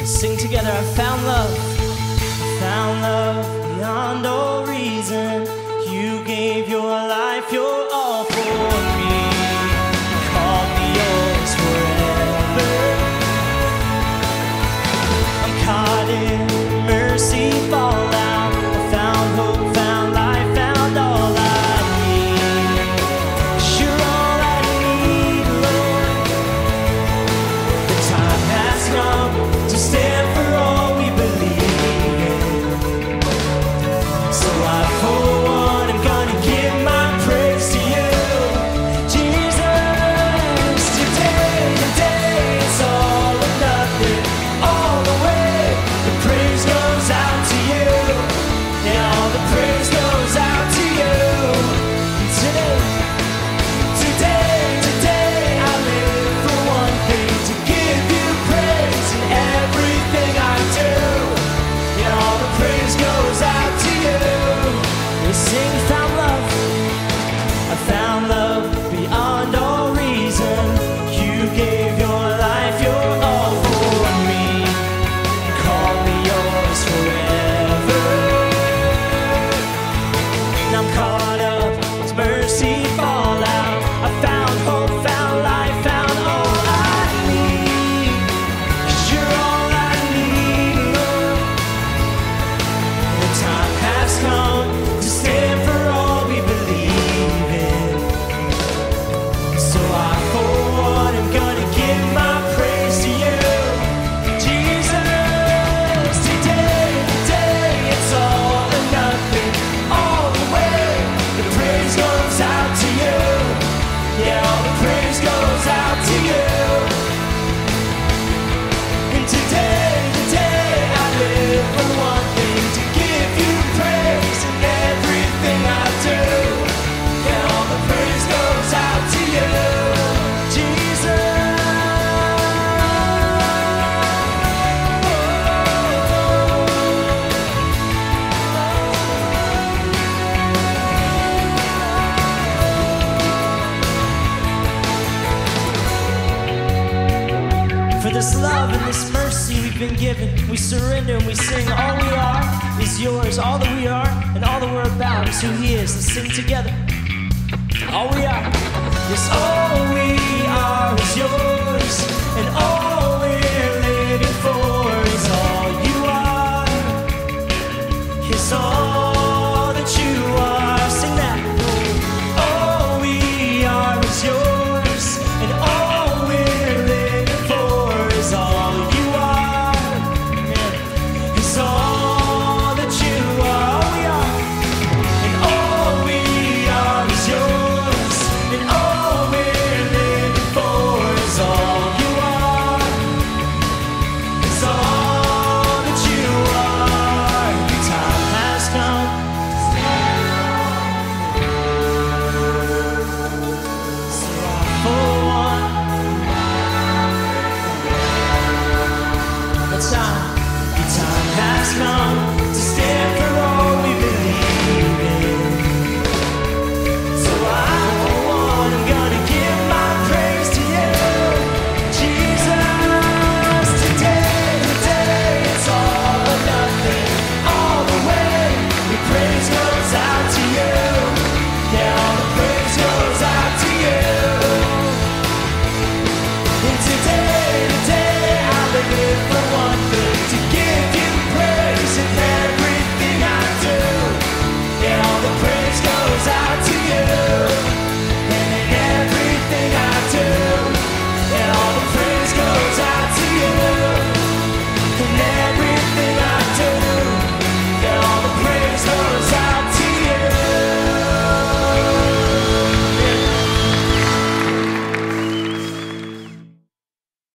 Sing together. I found love beyond all reason. You gave your life, your all for me. Called me yours forever. I'm caught in mercy fallout. I found hope, found life, found all I need. 'Cause you're all I need, Lord. The time has come to stand for all we believe in. So I, for one, am gonna give my praise to you, Jesus. Today, it's all or nothing, all the way. The praise goes out to you, and all the praise goes out to you. Today, I live for one thing, to give you praise in everything I do, and all the praise goes out to you. We sing, found love. I found love beyond all reason. You gave your life, your all for me. Call me yours forever. And I'm caught up as mercy fallout. I found hope, found life, found all I need. 'Cause you're all I need, Lord. The time has come to stand for all we believe in. So I, for one, am gonna give my praise to you, Jesus. Today, it's all or nothing, all the way. The praise goes out to you, yeah, all the praise goes out to you. And today, I live for one thing, to give you praise in everything I do. Yeah, all the praise goes out to you, Jesus. For this love and this mercy we've been given, we surrender and we sing. All we are is yours. All that we are and all that we're about is who He is. Let's sing together. All we are is all